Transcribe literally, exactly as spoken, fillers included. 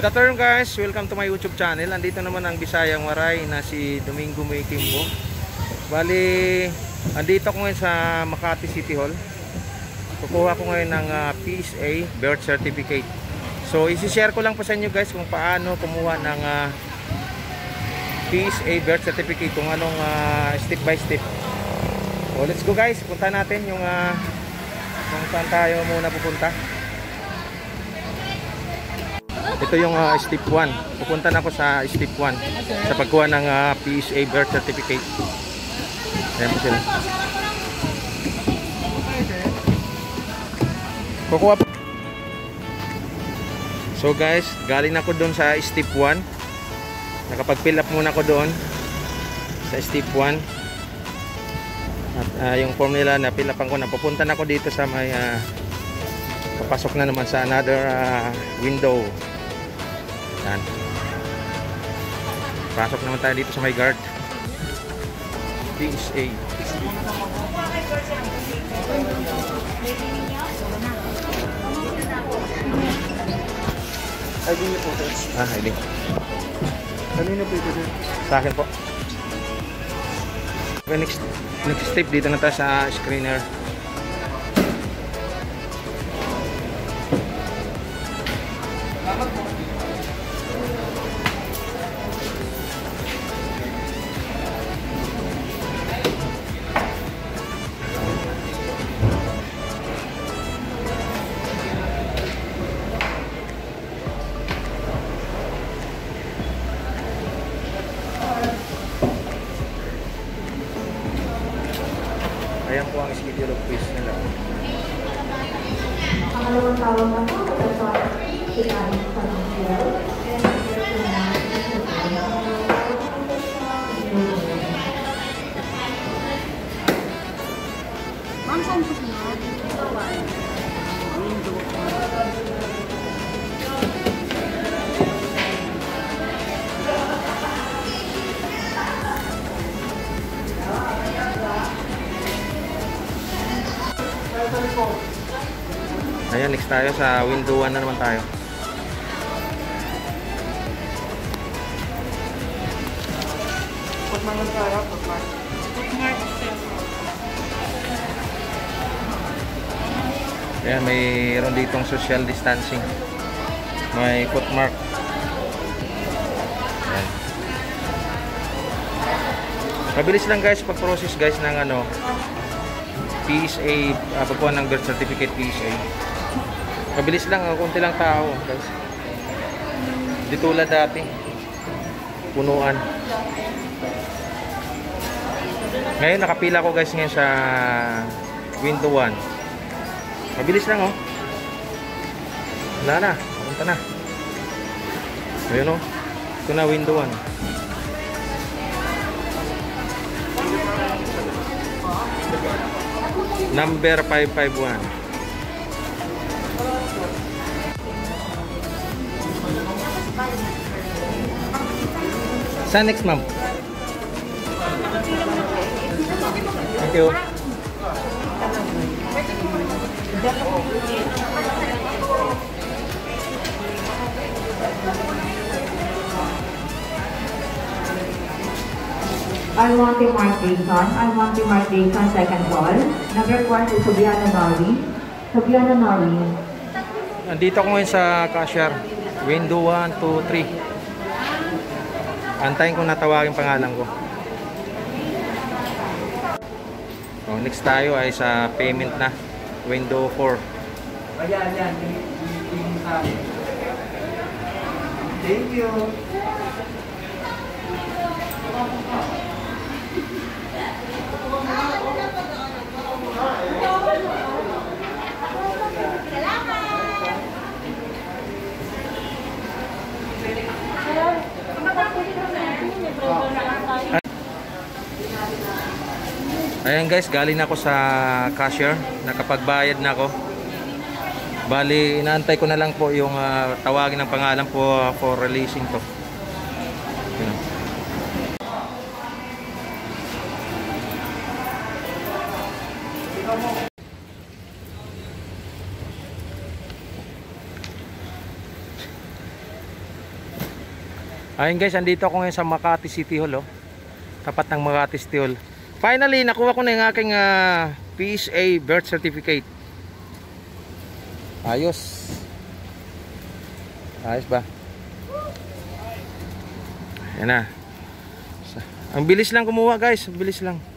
Good afternoon guys, welcome to my YouTube channel. Andito naman ang Bisayang Waray na si Domingo May Kimbo. Bali, andito ako ngayon sa Makati City Hall. Kukuha ko ngayon ng uh, P S A birth certificate. So isi-share ko lang po sa inyo guys kung paano kumuha ng uh, P S A birth certificate, kung anong uh, step by step. So let's go guys, punta natin yung uh, kung saan tayo muna pupunta. Ito yung uh, step one. Pupunta na ako sa step one sa pagkuha ng uh, P S A birth certificate. Ayan po sila. Kukuha po. So guys, galing ako doon sa step one. Nakapag-fill up muna ako doon sa step one. At uh, yung form nila na fill upan ko na, pupunta na ako dito sa may uh, papasok na naman sa another uh, window. Yan. Pasok naman tayo dito sa may guard. P S A. I D niyo po sir. Ah, I D. Kanino po ito sir? Sa akin po. Okay, next, next step dito na tayo sa screener. Ayan po ang schedule of quiz nila. Pangalawang tawag na po, ito ay kinain sa mga Ma'am, saan po siya? Ayan, next tayo sa window one na naman tayo. Pagman lang tayo, pagman. Ayan, mayroon ditong social distancing. May footmark. Ayan. Mabilis lang guys pag-process guys ng ano P S A, uh, pagkuha ng birth certificate P S A. Mabilis lang, uh, konti lang tao guys. Di tulad dati, punuan. Ngayon nakapila ko guys ngayon sa window one. Mabilis lang oh. Wala na, punta na. Ayun oh. Ito na window one. Number five five one. Saan next ma'am? Thank you. I want the markation. I want the markation second wall. Number one is Subiana Nori. Subiana Nori. Nandito ako ngayon sa cashier. Window one, two, three. Antayin kung natawagin pangalan ko. Oh, next tayo ay sa payment na. Window four. Ayan, ayan. Thank you. Ayan guys, galing na ako sa cashier. Nakapagbayad na ako. Bali, inaantay ko na lang po yung uh, tawagin ng pangalan po uh, for releasing to. Ayan. Ayun guys, andito ako ngayon sa Makati City Hall, oh. Tapat ng Makati City Hall. Finally, nakuha ko na yung aking uh, P S A birth certificate. Ayos. Ayos ba? Yan na. Ang bilis lang kumuha guys, ang bilis lang.